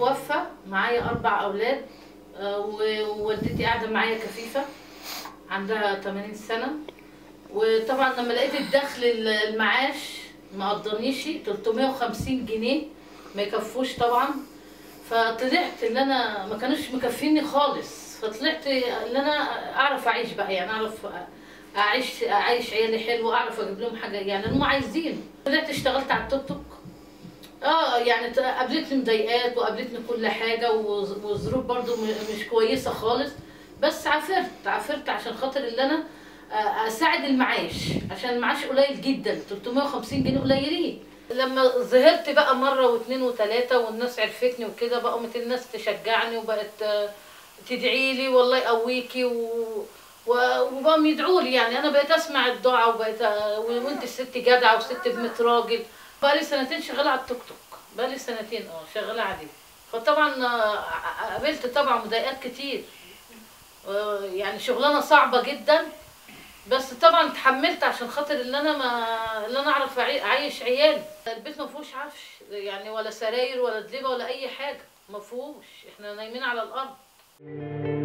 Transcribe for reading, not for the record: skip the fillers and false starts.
توفى، معايا 4 اولاد، ووالدتي قاعده معايا كفيفه عندها 80 سنه. وطبعا لما لقيت الدخل المعاش ما قضانيش 350 جنيه ما يكفوش طبعا. فطلعت اللي انا ما كانوش مكفيني خالص، فطلعت اللي انا اعرف اعيش بقى، يعني اعرف اعيش عيالي حلو، اعرف اجيب لهم حاجه يعني هم عايزين. طلعت اشتغلت على التوك توك. يعني قابلتني مضايقات وقابلتني كل حاجه، وظروف برضو مش كويسه خالص، بس عافرت عشان خاطر اللي انا اساعد المعاش، عشان المعاش قليل جدا، 350 جنيه قليلين. لما ظهرت بقى مره واثنين وثلاثه والناس عرفتني وكده، بقت الناس تشجعني وبقت تدعي لي والله يقويكي وبقوا يدعوا لي. يعني انا بقيت اسمع الدعاء، وبقيت وانت الست جدعه وست بنت راجل. بقى لي سنتين شغاله على التوك توك، بقى لي سنتين شغاله عليه. فطبعا قابلت طبعا مضايقات كتير، يعني شغلانه صعبه جدا، بس طبعا اتحملت عشان خاطر اللي انا اعرف اعيش عيالي. البيت ما فيهوش عفش يعني، ولا سراير ولا دليبه ولا اي حاجه، ما فيهوش، احنا نايمين على الارض.